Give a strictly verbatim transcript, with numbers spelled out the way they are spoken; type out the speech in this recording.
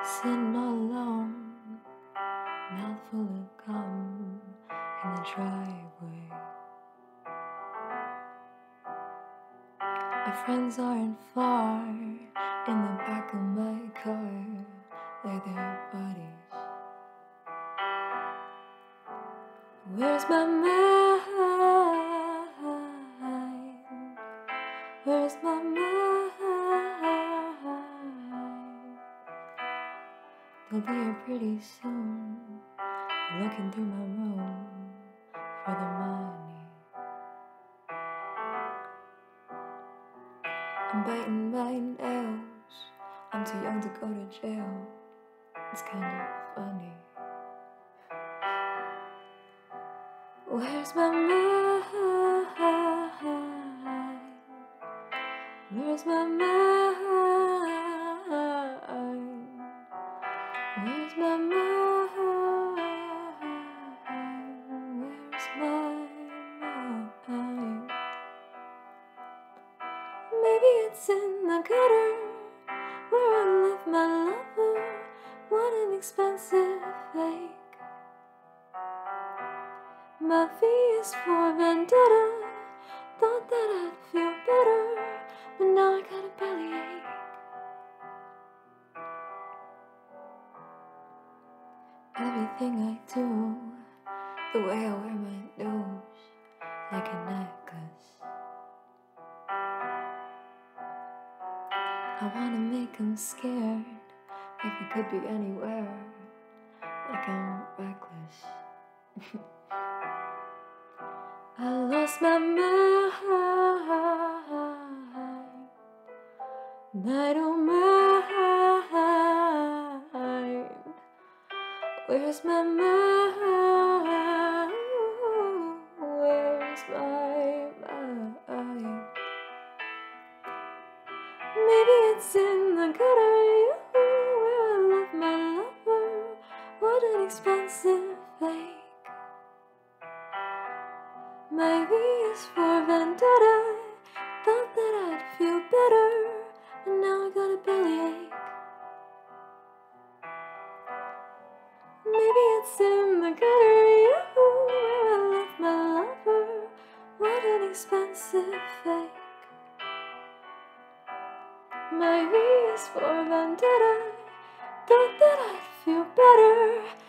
Sitting all alone, mouth full of gum in the driveway. Our friends aren't far, in the back of my car, they're their buddies. Where's my mind? Where's my mind? They'll be here pretty soon, looking through my room for the money. I'm biting my nails, I'm too young to go to jail. It's kind of funny. Where's my mind? Where's my mind? Where's my mind? Where's my mind? Maybe it's in the gutter where I left my lover. What an expensive fake. My V is for vendetta. Thought that I'd feel better, but now I got a bellyache. Everything I do, the way I wear my nose like a necklace. I wanna make them scared, like I could be anywhere, like I'm reckless. I lost my mind, and I don't mind. Where's my mind? Where's my mind? Maybe it's in the gutter where I left my lover. What an expensive fake. My V is for vendetta. Thought that I'd feel better, but now I got a bellyache. Maybe it's in the gutter where I left my lover. What an expensive fake. My V is for vendetta. Thought that I'd feel better,